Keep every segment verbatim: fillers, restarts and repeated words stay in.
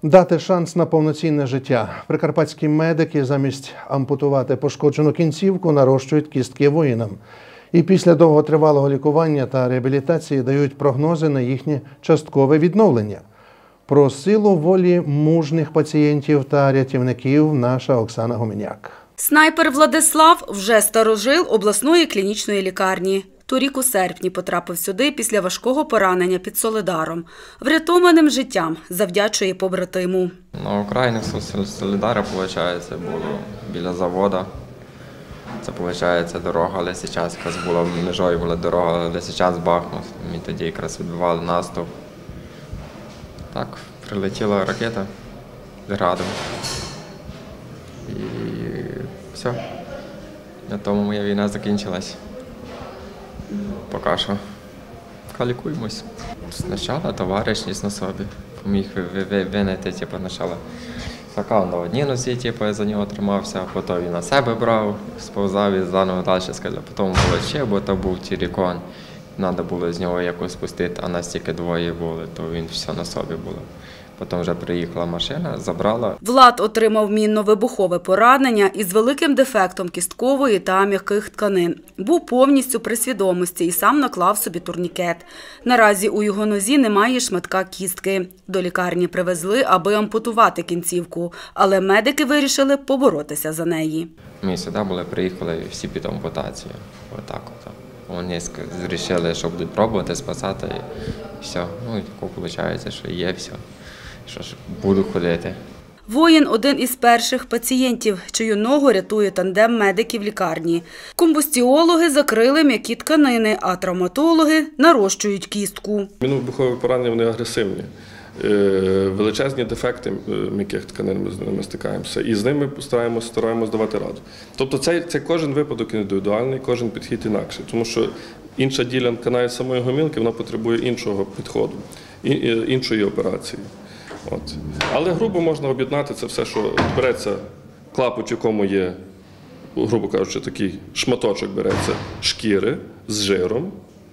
Дати шанс на повноцінне життя. Прикарпатські медики замість ампутувати пошкоджену кінцівку нарощують кістки воїнам. І після довготривалого лікування та реабілітації дають прогнози на їхнє часткове відновлення. Про силу волі мужніх пацієнтів та рятівників наша Оксана Гуменяк. Снайпер Владислав вже старожил обласної клінічної лікарні. Торік у серпні потрапив сюди після важкого поранення під Солидаром. Врятованим життям завдячує побратиму. На окраїнах Солидара, виходить, було біля заводу. Це, виходить, дорога, але зараз якраз була межою, була дорога, але зараз Бахмут. Ми тоді якраз відбивали наступ. Так, прилетіла ракета градом. І все. На тому моя війна закінчилась. Поки що. Лікуємось. Спочатку товаришність на собі. Поміг винайти, типу, спочатку скакав на одній нозі, типу, я за нього тримався, потім він на себе брав, сповзав і заново далі сказав. Потім було ще, бо то був тірікон. Треба було з нього якось спустити, а нас тільки двоє були, то він все на собі було. Потім вже приїхала машина, забрала. Влад отримав мінно-вибухове поранення із великим дефектом кісткової та м'яких тканин. Був повністю при свідомості і сам наклав собі турнікет. Наразі у його нозі немає шматка кістки. До лікарні привезли, аби ампутувати кінцівку, але медики вирішили поборотися за неї. Ми сюди були, приїхали всі під ампутацію. Отак от. Вони вирішили, що будуть пробувати спасати, і все. Ну, і виходить, що є все. Що ж, буду ходити. Воїн – один із перших пацієнтів, чию ногу рятує тандем медиків лікарні. Комбустіологи закрили м'які тканини, а травматологи нарощують кістку. Мінно-вибухові поранення, вони агресивні. Величезні дефекти м'яких тканин, ми з ними стикаємося. І з ними стараємося, стараємося давати раду. Тобто цей, цей кожен випадок індивідуальний, кожен підхід інакший. Тому що інша ділянка навіть самої гомілки, вона потребує іншого підходу, іншої операції. От. Але грубо можна об'єднати це все, що береться клапоть, в якому є, грубо кажучи, такий шматочок береться шкіри з жиром,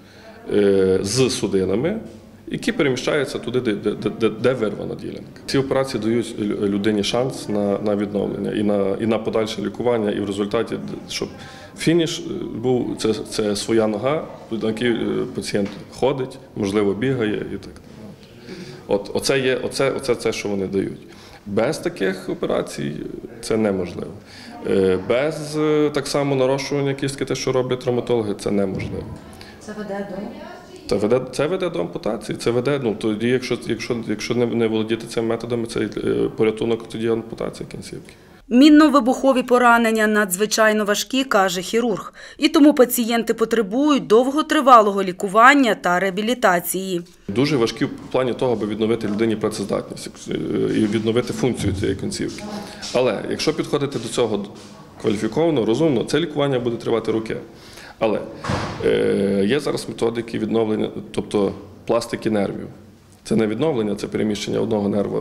з судинами, які переміщаються туди, де, де, де, де вирвана ділянка. Ці операції дають людині шанс на, на відновлення і на, і на подальше лікування, і в результаті, щоб фініш був, це, це своя нога, на якій пацієнт ходить, можливо, бігає і так далі. От, оце є, оце, оце це, що вони дають. Без таких операцій це неможливо. Без так само нарощування кістки, те, що роблять травматологи, це неможливо. Це веде до? Це веде, це веде до ампутації. Це веде, ну, тоді, якщо, якщо, якщо не, не володіти цими методами, це порятунок, тоді ампутація кінцівки. Мінно-вибухові поранення надзвичайно важкі, каже хірург. І тому пацієнти потребують довготривалого лікування та реабілітації. Дуже важкі в плані того, аби відновити людині працездатність і відновити функцію цієї кінцівки. Але якщо підходити до цього кваліфіковано, розумно, це лікування буде тривати роки. Але е, є зараз методики відновлення, тобто пластики нервів. Це не відновлення, це переміщення одного нерва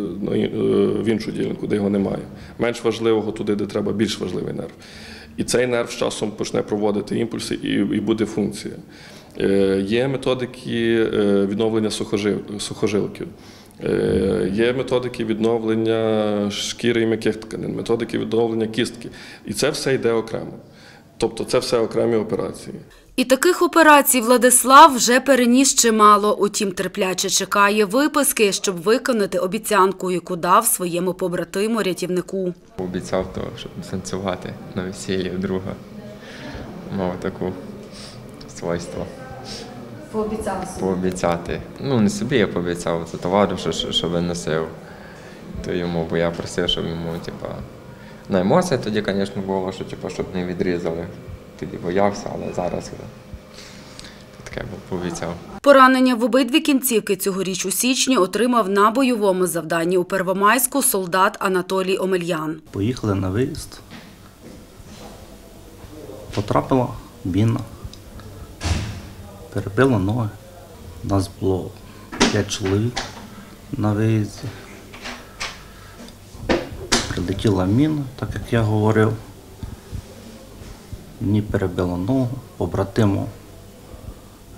в іншу ділянку, де його немає. Менш важливого туди, де треба більш важливий нерв. І цей нерв з часом почне проводити імпульси і, і буде функція. Е, є методики відновлення сухожил, сухожилків. Е, є методики відновлення шкіри і м'яких тканин, методики відновлення кістки. І це все йде окремо. Тобто це все окремі операції. І таких операцій Владислав вже переніс чимало, утім терпляче чекає виписки, щоб виконати обіцянку, яку дав своєму побратиму-рятівнику. Обіцяв того, щоб танцювати на весіллі друга. Мав таку свойство. Пообіцяв собі? Пообіцяти. Ну, не собі я пообіцяв, це товаришу, що виносив. То йому, бо я просив, щоб йому, типа, на емоції тоді, звісно, було, що, типу, щоб не відрізали. Тоді боявся, але зараз таке пообіцяв. Поранення в обидві кінцівки цьогоріч у січні отримав на бойовому завданні у Первомайську солдат Анатолій Омельян. Поїхали на виїзд. Потрапила міна. Перебила ноги. Нас було п'ять чоловік на виїзді. Прилетіла міна, так як я говорив. Мені перебило ногу, побратиму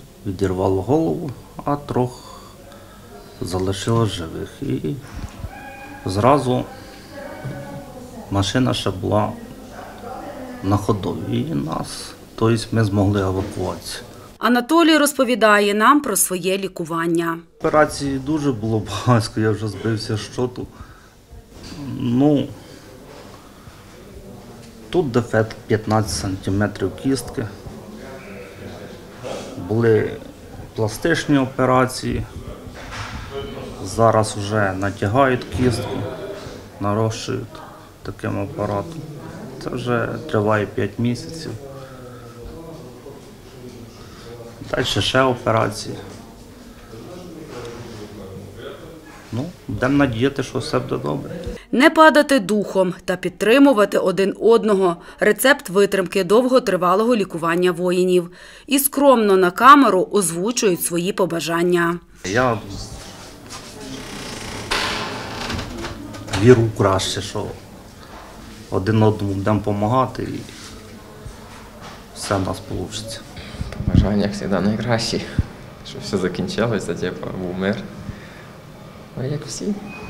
відірвало голову, а трьох залишило живих. І Зразу машина ще була на ходу, і нас, тобто ми змогли евакуацію. Анатолій розповідає нам про своє лікування. Операції дуже було багато, я вже збився з щоту. Ну, тут дефект п'ятнадцять сантиметрів кістки. Були пластичні операції. Зараз вже натягають кістку, нарощують таким апаратом. Це вже триває п'ять місяців. Далі ще операції. Ну, будемо надіяти, що все буде добре. Не падати духом та підтримувати один одного – рецепт витримки довготривалого лікування воїнів. І скромно на камеру озвучують свої побажання. Я вірю краще, що один одному будемо допомагати і все в нас вийде. Побажання, як завжди, найкращі. Щоб все закінчилося, типу, був мир. Ну, як всі.